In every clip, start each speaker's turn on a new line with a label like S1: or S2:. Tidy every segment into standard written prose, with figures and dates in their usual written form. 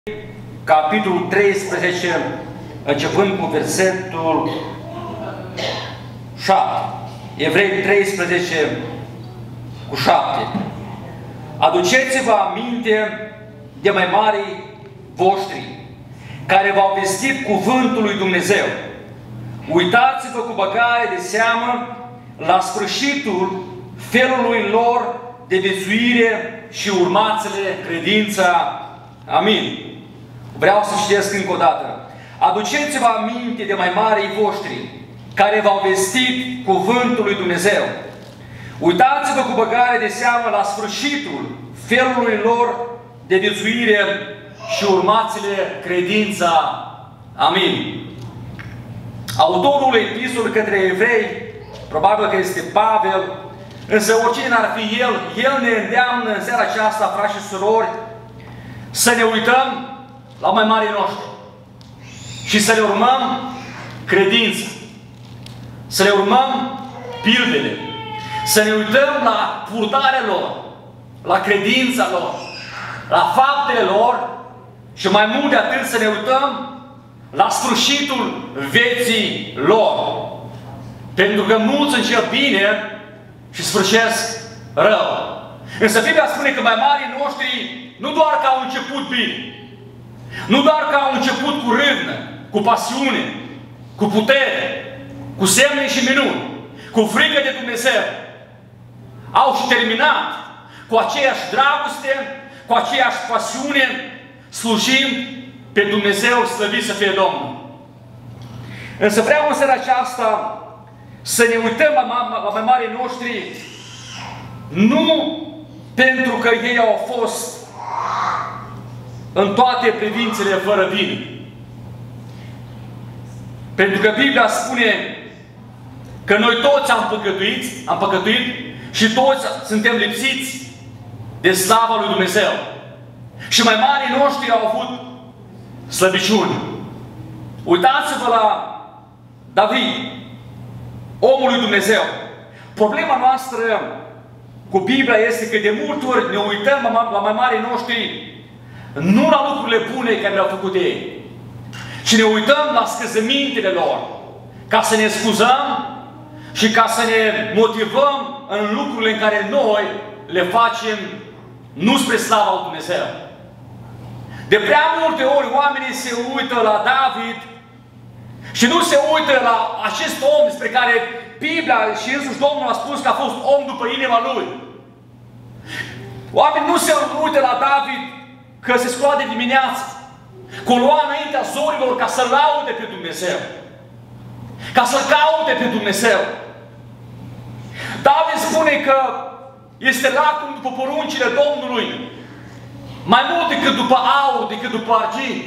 S1: capitolul 13, începând cu versetul 7. Evrei 13 cu 7. Aduceți-vă aminte de mai marii voștri, care v-au vestit cuvântul lui Dumnezeu. Uitați-vă cu băgare de seamă la sfârșitul felului lor de viețuire și urmați-le credința. Amin. Vreau să citesc încă o dată. Aduceți-vă aminte de mai marii voștri, care v-au vestit cuvântul lui Dumnezeu. Uitați-vă cu băgare de seamă la sfârșitul felului lor de viețuire și urmați-le credința. Amin. Autorul epistolei către evrei, probabil că este Pavel, însă oricine n-ar fi el ne îndeamnă în seara aceasta, frați și surori, să ne uităm la mai marii noștri și să le urmăm credința, să le urmăm pildele, să ne uităm la purtarea lor, la credința lor, la faptele lor și mai mult de atât să ne uităm la sfârșitul vieții lor. Pentru că mulți încep bine și sfârșesc rău. Însă Biblia spune că mai marii noștri nu doar că au început bine, nu doar că au început cu râvnă, cu pasiune, cu putere, cu semne și minuni, cu frică de Dumnezeu, au și terminat cu aceeași dragoste, cu aceeași pasiune, slujind pe Dumnezeu, slăvit să fie Domnul. Însă vreau în seara aceasta să ne uităm la mai marii noștri, nu pentru că ei au fost în toate privințele fără vină. Pentru că Biblia spune că noi toți am păcătuit și toți suntem lipsiți de slava lui Dumnezeu. Și mai marii noștri au avut slăbiciuni. Uitați-vă la David, omul lui Dumnezeu. Problema noastră cu Biblia este că de multe ori ne uităm la mai marii noștri nu la lucrurile bune care le-au făcut ei, ci ne uităm la scăzămintele lor, ca să ne scuzăm și ca să ne motivăm în lucrurile în care noi le facem nu spre slava lui Dumnezeu. De prea multe ori oamenii se uită la David și nu se uită la acest om despre care Biblia și însuși Domnul a spus că a fost om după inima lui. Oamenii nu se uită la David că se scoală de dimineață, că o lua înaintea zorilor ca să laude pe Dumnezeu, ca să-L caute pe Dumnezeu. David spune că este lacom după poruncile Domnului, mai mult decât după aur, decât după argint.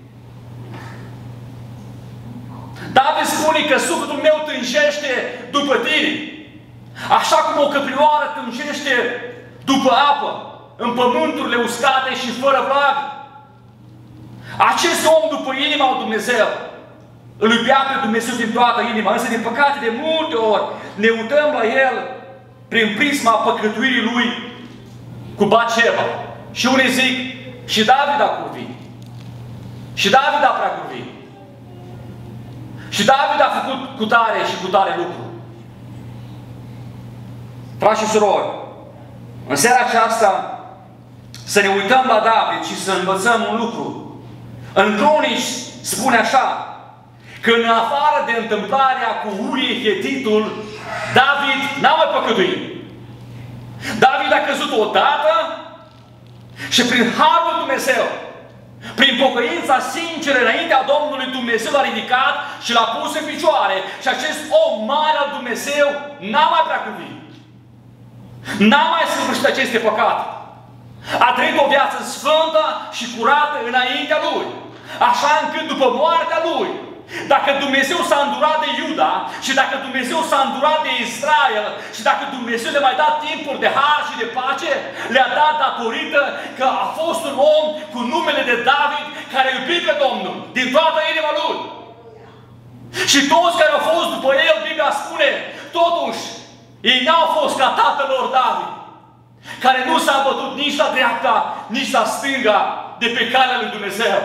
S1: David spune că sufletul meu tânjește după tine, așa cum o căprioară tânjește după apă, în pământurile uscate și fără vlagă. Acest om după inima lui Dumnezeu îl iubea pe Dumnezeu din toată inima, însă din păcate de multe ori ne uităm la el prin prisma păcătuirii lui cu Batșeba. Și unii zic, și David a curvit. Și David a prea curvit. Și David a făcut cu tare și cu tare lucru. Frați și surori, în seara aceasta să ne uităm la David și să învățăm un lucru. În Cronici spune așa, că în afară de întâmplarea cu Urie Hetitul, David n-a mai păcătuit. David a căzut odată și prin harul lui Dumnezeu, prin pocăința sinceră înaintea Domnului, Dumnezeu l-a ridicat și l-a pus în picioare. Și acest om mare al Dumnezeu n-a mai prea cuvit. N-a mai săvârșit aceste păcate. A trăit o viață sfântă și curată înaintea lui. Așa încât după moartea lui, dacă Dumnezeu s-a îndurat de Iuda și dacă Dumnezeu s-a îndurat de Israel și dacă Dumnezeu le-a mai dat timpuri de har și de pace, le-a dat datorită că a fost un om cu numele de David care a iubit pe Domnul din toată inima lui. Și toți care au fost după el, Biblia spune, totuși, ei n-au fost ca tatăl lor David, care nu s-a bătut nici la dreapta, nici la stânga de pe calea lui Dumnezeu.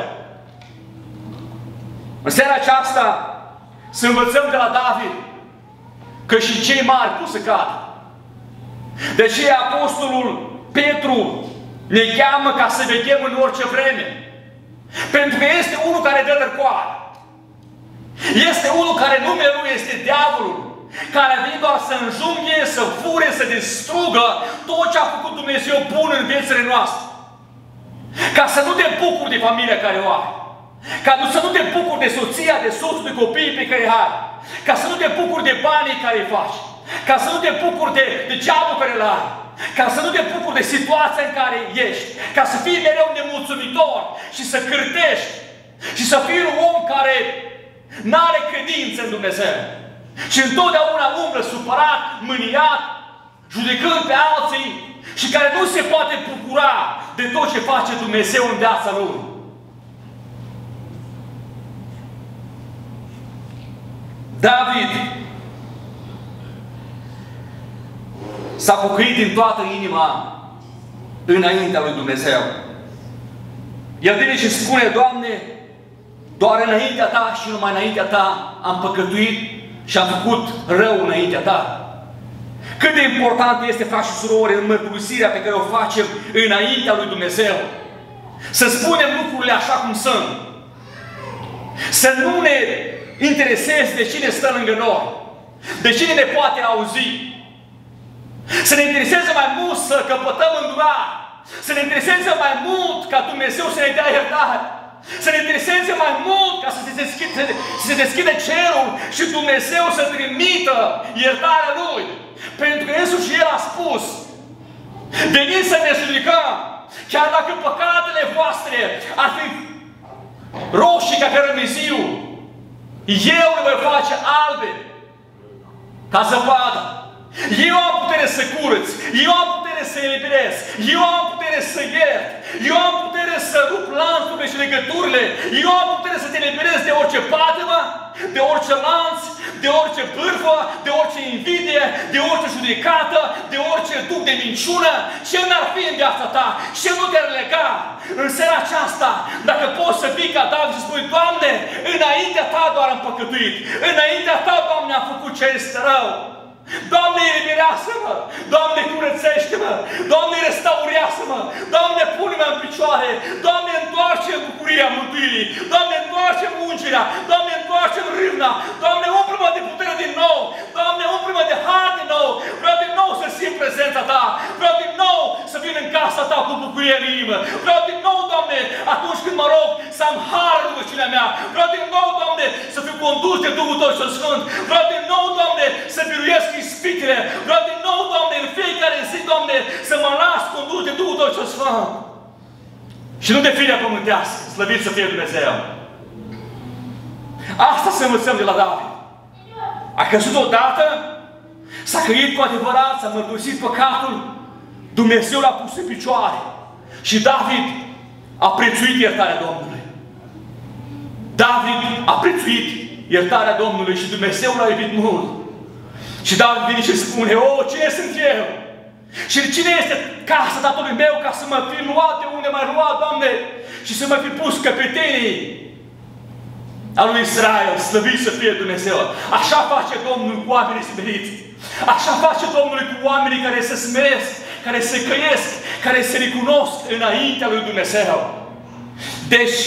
S1: În seara aceasta să învățăm de la David că și cei mari pot să cadă. De aceea Apostolul Petru ne cheamă ca să veghem în orice vreme. Pentru că este unul care dă târcoare. Este unul care numele lui este diavolul, care a venit doar să înjunghe, să fure, să distrugă tot ce a făcut Dumnezeu bun în viețile noastre. Ca să nu te bucuri de familia care o ai. Ca să nu te bucuri de soția, de soțul, de copiii pe care îi ai. Ca să nu te bucuri de banii care îi faci. Ca să nu te bucuri de jobul care îl ai. Ca să nu te bucuri de situația în care ești. Ca să fii mereu nemulțumitor și să cârtești. Și să fii un om care n-are credință în Dumnezeu. Și întotdeauna umblă supărat, mâniat, judecând pe alții și care nu se poate bucura de tot ce face Dumnezeu în viața lui. David s-a pocăit din toată inima înaintea lui Dumnezeu. El vine și spune: Doamne, doar înaintea Ta și numai înaintea Ta am păcătuit și am făcut rău înaintea Ta. Cât de important este, frați și surori, în mărturisirea pe care o facem înaintea lui Dumnezeu. Să spunem lucrurile așa cum sunt. Să nu ne intereseze de cine stă lângă noi, de cine ne poate auzi. Să ne intereseze mai mult să căpătăm îndurare. Să ne intereseze mai mult ca Dumnezeu să ne dea iertare. Să ne intereseze mai mult ca să se deschide cerul și Dumnezeu să trimită iertarea Lui. Pentru că însuși El a spus: veniți să ne judecăm, chiar dacă păcatele voastre ar fi roșii ca cărămiziu, eu le voi face albe ca zăpadă. Eu am putere să curăț, eu am putere să eliberez, eu am putere să iert, eu am putere să rup lanțurile și legăturile, eu am putere să te eliberez de orice patimă, de orice lanț, de orice bârfă, de orice invidie, de orice judecată, de orice duc de minciună. Ce n-ar fi în viața ta? Ce nu te-ar lega? În seara aceasta, dacă poți să fii ca David și spui: Doamne, înaintea Ta doar am păcătuit, înaintea Ta, Doamne, am făcut ce este rău. Doamne, eliberează-mă! Doamne, curățește-mă! Doamne, restaurează-mă! Doamne, pune-mă în picioare! Doamne, întoarce bucuria mântuirii! Doamne, întoarce ungerea! Doamne, întoarce râvna! Doamne, umple-mă de putere din nou! Doamne, umple-mă de har din nou! Vreau din nou să simt prezența Ta! Vreau din nou să vin în casa Ta cu bucurie în inimă! Vreau din nou, Doamne, atunci când mă rog, să am har în rugăciunea mea! Vreau din nou, Doamne, să fiu condus de Duhul Tău cel Sfânt! Vreau din nou, Doamne, să biruiesc ispitele. Vreau din nou, Doamne, în fiecare zi, Doamne, să mă las condus de Duhul Tău cel Sfânt. Și nu de firea pământească, slăvit să fie Dumnezeu. Asta să învățăm de la David. A căzut odată, s-a căit cu adevărat, s-a mărturisit păcatul, Dumnezeu l-a pus în picioare. Și David a prețuit iertarea Domnului. David a prețuit iertarea Domnului și Dumnezeu l-a iubit mult. Și David vine și spune: O, cine sunt eu? Și cine este casa tatălui meu ca să mă fi luat de unde m-ai luat, Doamne, și să mă fi pus căpetenii al lui Israel, slăvit să fie Dumnezeu. Așa face Domnul cu oamenii smeriți. Așa face Domnul cu oamenii care se smeresc, care se căiesc, care se recunosc înaintea lui Dumnezeu. Deci,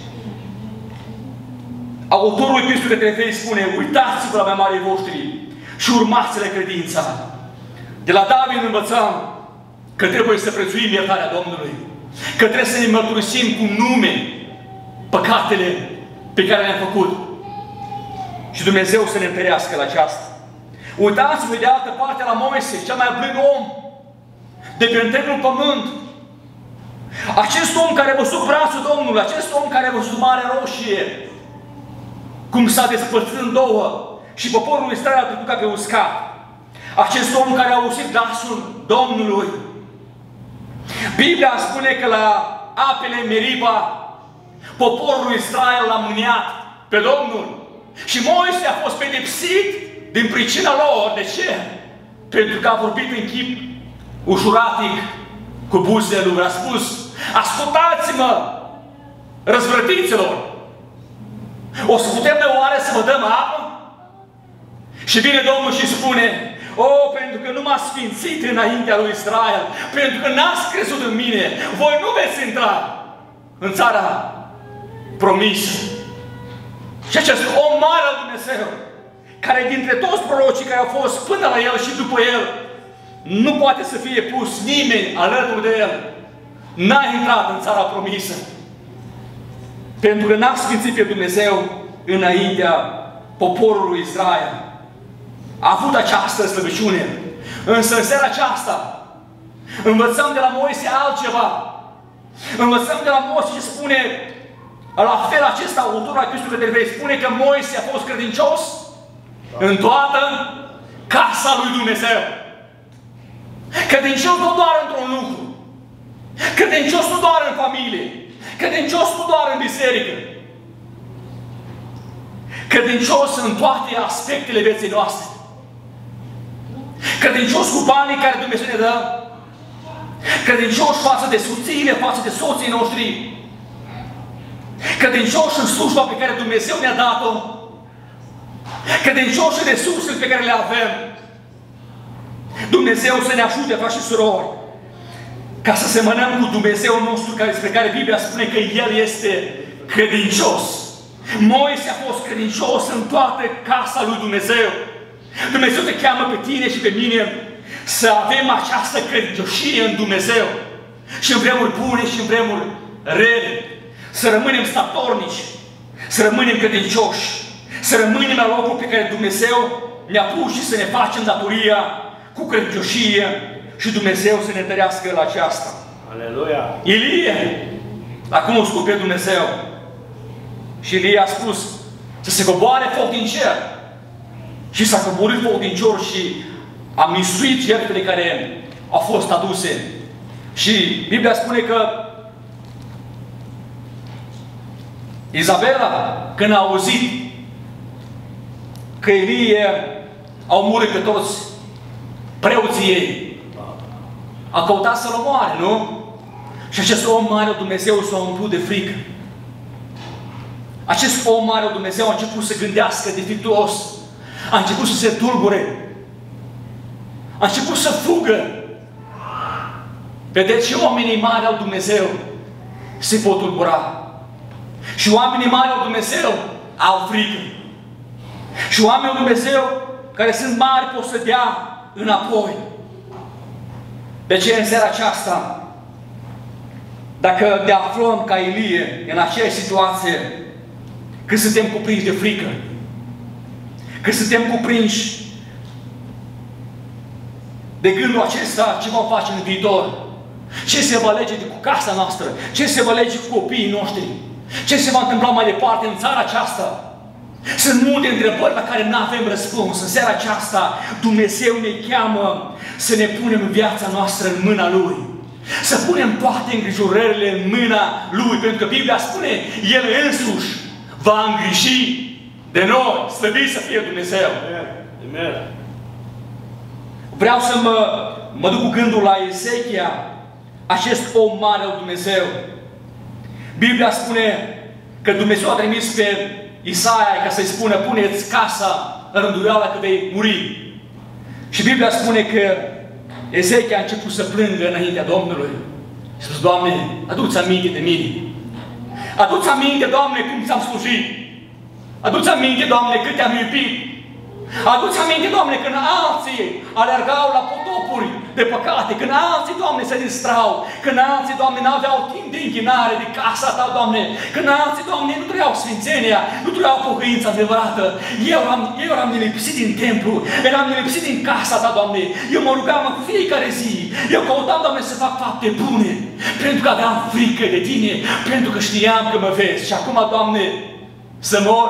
S1: autorul Epistolei către Efeseni spune: uitați-vă la mai marii voștri și urmați-le credința. De la David învățăm că trebuie să prețuim iertarea Domnului. Că trebuie să ne mărturisim cu nume păcatele pe care le-am făcut. Și Dumnezeu să ne întărească la aceasta. Uitați-vă de altă parte la Moise, cel mai blând om de pe întregul pământ. Acest om care a văzut brațul Domnului, acest om care a văzut Marea Roșie, cum s-a despărțit în două și poporul Israel a trecut ca pe uscat. Acest om care a auzit glasul Domnului. Biblia spune că la apele Meriba poporul Israel l-a mâniat pe Domnul. Și Moise a fost pedepsit din pricina lor. De ce? Pentru că a vorbit în chip ușuratic cu buzele lui. A spus: ascultați-mă, răzvrătiților, o să putem de oare să vă dăm apă? Și vine Domnul și spune, pentru că nu m-ați sfințit înaintea lui Israel, pentru că n-ați crezut în mine, voi nu veți intra în țara promisă. Și acest om mare al Dumnezeu, care dintre toți prorocii care au fost până la el și după el, nu poate să fie pus nimeni alături de el, n-a intrat în țara promisă. Pentru că n-a sfințit pe Dumnezeu înaintea poporului Israel. A avut această slăbiciune. Însă în seara aceasta învățăm de la Moise altceva. Învățăm de la Moise și spune, la fel acesta, autorul Epistolei de Evrei, spune că Moise a fost credincios în toată casa lui Dumnezeu. Credincios nu doar într-un lucru. Credincios nu doar în familie. Credincios nu doar în biserică. Credincios în toate aspectele vieții noastre. Credincios cu banii care Dumnezeu ne dă. Credincios față de soțiile, față de soții noștri. Credincios în slujba pe care Dumnezeu ne-a dat-o. Credincios în resursele pe care le avem. Dumnezeu să ne ajute, frați și surori, ca să semănăm cu Dumnezeu nostru despre care Biblia spune că El este credincios. Moise a fost credincios în toată casa lui Dumnezeu. Dumnezeu te cheamă pe tine și pe mine să avem această credincioșie în Dumnezeu. Și în vremuri bune și în vremuri rele. Să rămânem statornici, să rămânem credincioși, să rămânem la locul pe care Dumnezeu ne-a pus și să ne facem datoria cu credincioșie și Dumnezeu să ne întărească la aceasta.
S2: Aleluia!
S1: Ilie a cunoscut pe Dumnezeu. Și Ilie a spus să se coboare foc din cer. Și s-a coborât foc din cer și a misuit jertfele care au fost aduse. Și Biblia spune că Izabela, când a auzit că Ilie a omorât pe toți preoții ei, a căutat să-l omoare, nu? Și acest om mare, Dumnezeu, s-a umplut de frică. Acest om mare, Dumnezeu, a început să gândească defectuos. A început să se tulbure. A început să fugă. Vedeți, și oamenii mari al Dumnezeu se pot tulbura. Și oamenii mari al Dumnezeu au frică. Și oamenii al Dumnezeu care sunt mari pot să dea înapoi. De ce în seara aceasta, dacă ne aflăm ca Ilie în aceeași situație, când suntem cuprinși de frică, când suntem cuprinși de gândul acesta, ce vom face în viitor, ce se va alege cu casa noastră, ce se va alege cu copiii noștri, ce se va întâmpla mai departe în țara aceasta. Sunt multe întrebări la care nu avem răspuns. În seara aceasta Dumnezeu ne cheamă să ne punem viața noastră în mâna Lui. Să punem toate îngrijorările în mâna Lui. Pentru că Biblia spune, El însuși va îngriji de noi. Slăvit să fie Dumnezeu.
S2: Amen.
S1: Vreau să mă duc cu gândul la Ezechia, acest om mare al Dumnezeu. Biblia spune că Dumnezeu a trimis pe Isaia ca să-i spună, puneți casa în rânduială că vei muri. Și Biblia spune că Ezechia a început să plângă înaintea Domnului. Și a spus, Doamne, adu-ți aminte de mine. Adu-ți aminte, Doamne, cum ți-am slujit. Adu-ți aminte, Doamne, cât te-am iubit. Adu-ți aminte, Doamne, când alții alergau la potopuri de păcate, când alții, Doamne, se distrau, când alții, Doamne, n-aveau timp de închinare de casa Ta, Doamne, când alții, Doamne, nu trăiau sfințenia, nu trăiau pocăința adevărată. Eu eram nelipsit din templu, eram nelipsit din casa Ta, Doamne. Eu mă rugam cu fiecare zi. Eu căutam, Doamne, să fac fapte bune, pentru că aveam frică de Tine, pentru că știam că mă vezi. Și acum, Doamne, să mor.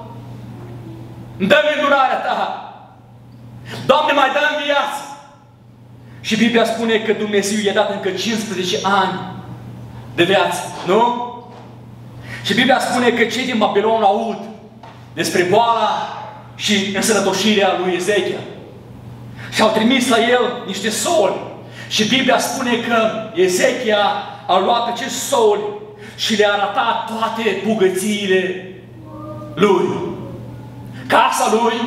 S1: Dă-mi îndurarea Ta. Doamne, mai dă-mi viață. Și Biblia spune că Dumnezeu i-a dat încă 15 ani de viață, nu? Și Biblia spune că cei din Babilon aud despre boala și însănătoșirea lui Ezechia. Și au trimis la el niște soli. Și Biblia spune că Ezechia a luat acești soli și le-a arătat toate bogățiile lui. Casa lui,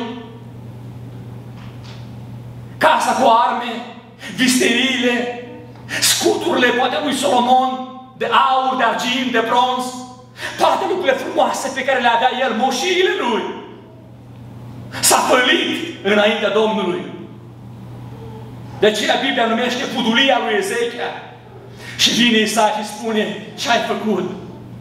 S1: casa cu arme, visteriile, scuturile, poate lui Solomon, de aur, de argint, de bronz, toate lucrurile frumoase pe care le avea el, moșiile lui, s-a pălit înaintea Domnului. De aceea Biblia numește fudulia lui Ezechia. Și vine Isaia și spune, ce ai făcut?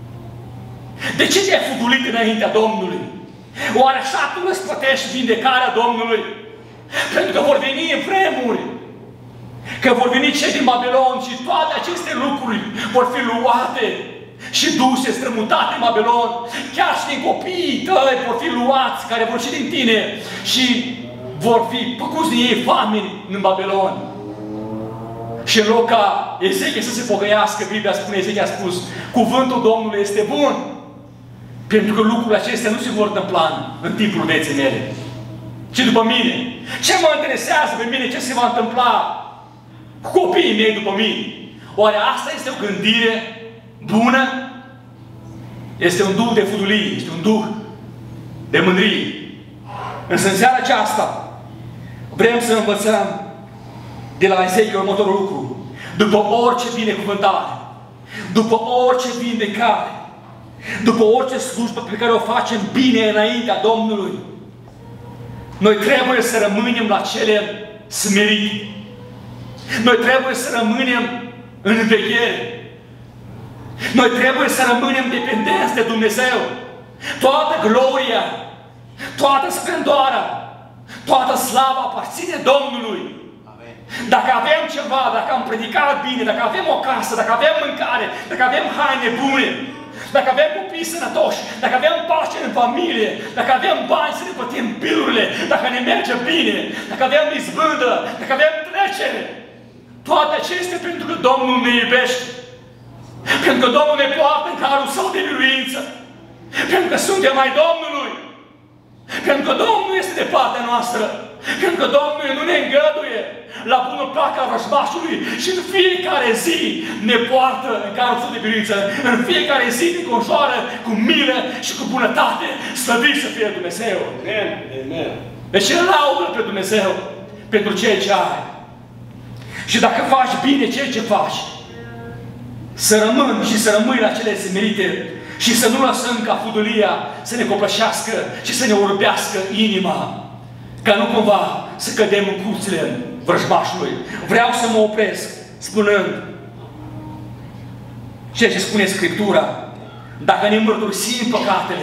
S1: De ce te-ai fudulit înaintea Domnului? Oare așa tu răsplătești vindecarea Domnului? Pentru că vor veni în vremuri, că vor veni cei din Babilon și toate aceste lucruri vor fi luate și duse, strămutate în Babilon. Chiar și din copiii tăi vor fi luați, care vor și din tine, și vor fi făcuți din ei famini în Babilon. Și în loc ca Ezechia să se pocăiască, Biblia spune, Ezechia a spus, cuvântul Domnului este bun, pentru că lucrurile acestea nu se vor întâmpla în timpul vieții mele, ci după mine. Ce mă interesează pe mine? Ce se va întâmpla cu copiii mei după mine? Oare asta este o gândire bună? Este un duh de fudulie, este un duh de mândrie. Însă în seara aceasta vrem să învățăm de la Ezechia următorul lucru. După orice binecuvântare, după orice vindecare, după orice slujbă pe care o facem bine înaintea Domnului, noi trebuie să rămânem la cele smerite. Noi trebuie să rămânem în veghere. Noi trebuie să rămânem dependenți de Dumnezeu. Toată gloria, toată splendoarea, toată slava aparține Domnului. Amen. Dacă avem ceva, dacă am predicat bine, dacă avem o casă, dacă avem mâncare, dacă avem haine bune, dacă avem copii sănătoși, dacă avem pace în familie, dacă avem bani să ne plătim bilurile, dacă ne merge bine, dacă avem izbândă, dacă avem trecere, toate acestea pentru că Domnul ne iubește. Pentru că Domnul ne poartă în carul său de biruință. Pentru că suntem ai Domnului. Pentru că Domnul este de partea noastră. Pentru că Domnul nu ne îngăduie la bunul plac al vrăjmașului și în fiecare zi ne poartă în carul său de biruință. În fiecare zi ne conjoară cu milă și cu bunătate. Slăvit să fie Dumnezeu.
S2: Amen. Amen.
S1: Deci laudă pe Dumnezeu pentru ceea ce are. Și dacă faci bine ceea ce faci, să rămân și să rămâi la cele semerite și să nu lăsăm ca fudulia să ne copleșească și să ne urbească inima, ca nu cumva să cădem în curțile vrăjmașului. Vreau să mă opresc spunând ceea ce spune Scriptura. Dacă ne mărturisim păcatele,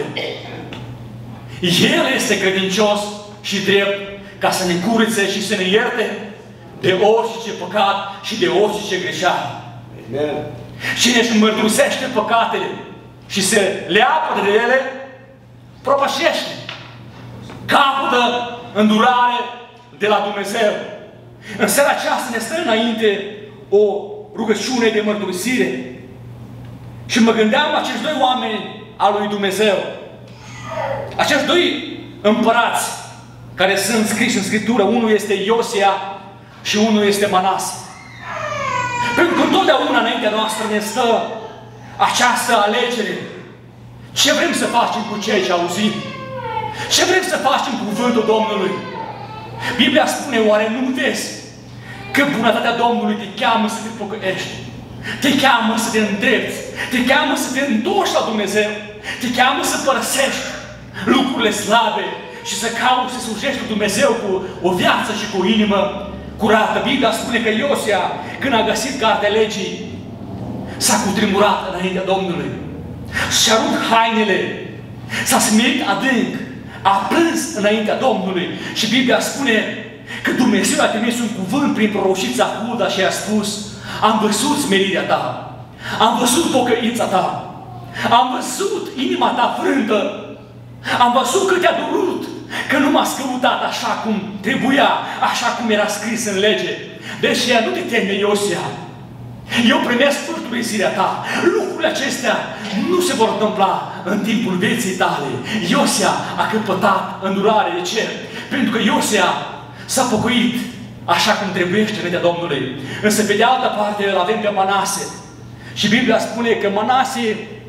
S1: El este credincios și drept ca să ne curățe și să ne ierte de orice păcat și de orice greșeală.
S2: Amen.
S1: Cine își mărturisește păcatele și se leapă de ele, propășește, capătă îndurare de la Dumnezeu. În seara aceasta ne stă înainte o rugăciune de mărturisire. Și mă gândeam la acești doi oameni al lui Dumnezeu. Acești doi împărați care sunt scriși în Scriptură. Unul este Iosia și unul este Manase. Pentru că întotdeauna înaintea noastră ne stă această alegere. Ce vrem să facem cu ceea ce auzim? Ce vrem să facem cu cuvântul Domnului? Biblia spune, oare nu vezi că bunătatea Domnului te cheamă să te pocăiești? Te cheamă să te îndrepți? Te cheamă să te întorci la Dumnezeu? Te cheamă să părăsești lucrurile slabe și să cauți să slujești lui Dumnezeu cu o viață și cu o inimă curată. Biblia spune că Iosia, când a găsit cartea legii, s-a cutremurat înaintea Domnului. Și-a rupt hainele, s-a smerit adânc, a plâns înaintea Domnului. Și Biblia spune că Dumnezeu a trimis un cuvânt prin proroșița Hulda și a spus: am văzut smerirea ta, am văzut pocăința ta, am văzut inima ta frântă, am văzut că te-a durut, că nu m-a căutat așa cum trebuia, așa cum era scris în lege. Deci nu te teme, Iosia. Eu primesc mărturisirea ta. Lucrurile acestea nu se vor întâmpla în timpul vieții tale. Iosia a căpătat îndurare. De ce? Pentru că Iosia s-a pocăit așa cum trebuiește înaintea Domnului. Însă pe de altă parte îl avem pe Manase. Și Biblia spune că Manase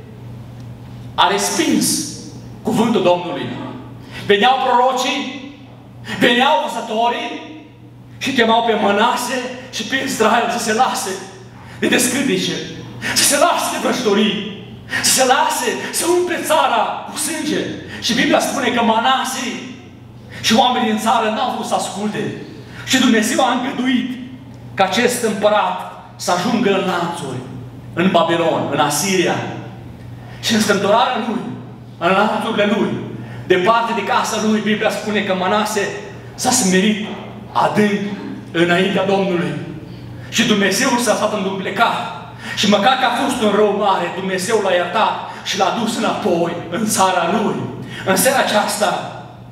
S3: a respins cuvântul Domnului. Veneau prorocii, veneau văzătorii și chemau pe Mănase și pe Israel să se lase de descârnice, să se lase de vrăjitorii, să se lase să umple țara cu sânge. Și Biblia spune că Mănase și oamenii din țară n-au vrut să asculte. Și Dumnezeu a îngăduit ca acest împărat să ajungă în lanțuri, în Babilon, în Asiria. Și în strâmtorarea lui, în lanțurile lui, departe de casa lui, Biblia spune că Mănase s-a smerit adânc înaintea Domnului. Și Dumnezeu s-a lăsat înduplecat. Și măcar că a fost un rău mare, Dumnezeu l-a iertat și l-a dus înapoi în țara lui. În seara aceasta,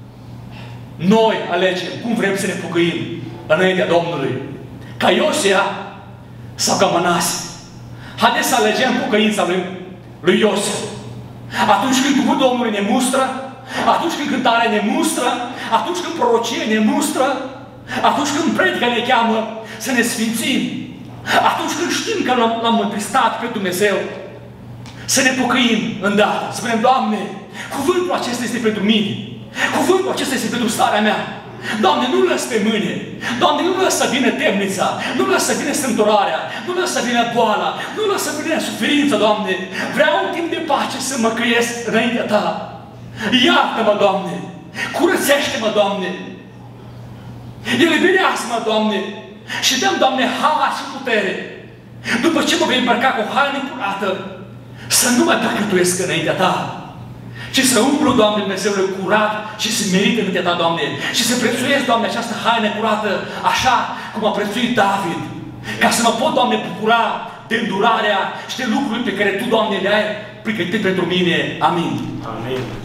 S3: noi alegem cum vrem să ne pocăim înaintea Domnului. Ca Iosia sau ca Mănase. Haideți să alegem pocăința lui Iosia. Atunci când cuvântul Domnului ne mustră, atunci când cântarea ne mustră, atunci când prorocie ne mustră, atunci când predica ne cheamă să ne sfințim, atunci când știm că l-am întristat pe Dumnezeu, să ne pocăim îndată. Spunem, Doamne, cuvântul acesta este pentru mine. Cuvântul acesta este pentru starea mea. Doamne, nu lăs pe mâine. Doamne, nu lăs să vină temnița. Nu lăs să vină strâmtorarea. Nu lăs să vină boala. Nu lăs să vină suferința, Doamne. Vreau un timp de pace să mă căiesc înaintea Ta. Iartă-mă, Doamne. Curățește-mă, Doamne. Eliberează-mă, Doamne. Și dăm, Doamne, har și putere. După ce mă vei îmbrăca cu haine curată, să nu mai păcătuiesc înaintea Ta. Și să umplu, Doamne, Dumnezeule, curat și smerit înaintea Ta, Doamne. Și să prețuiesc, Doamne, această haină curată, așa cum a prețuit David. Ca să mă pot, Doamne, bucura de îndurarea și de lucrurile pe care Tu, Doamne, le-ai pregătit pentru mine. Amin.
S2: Amin.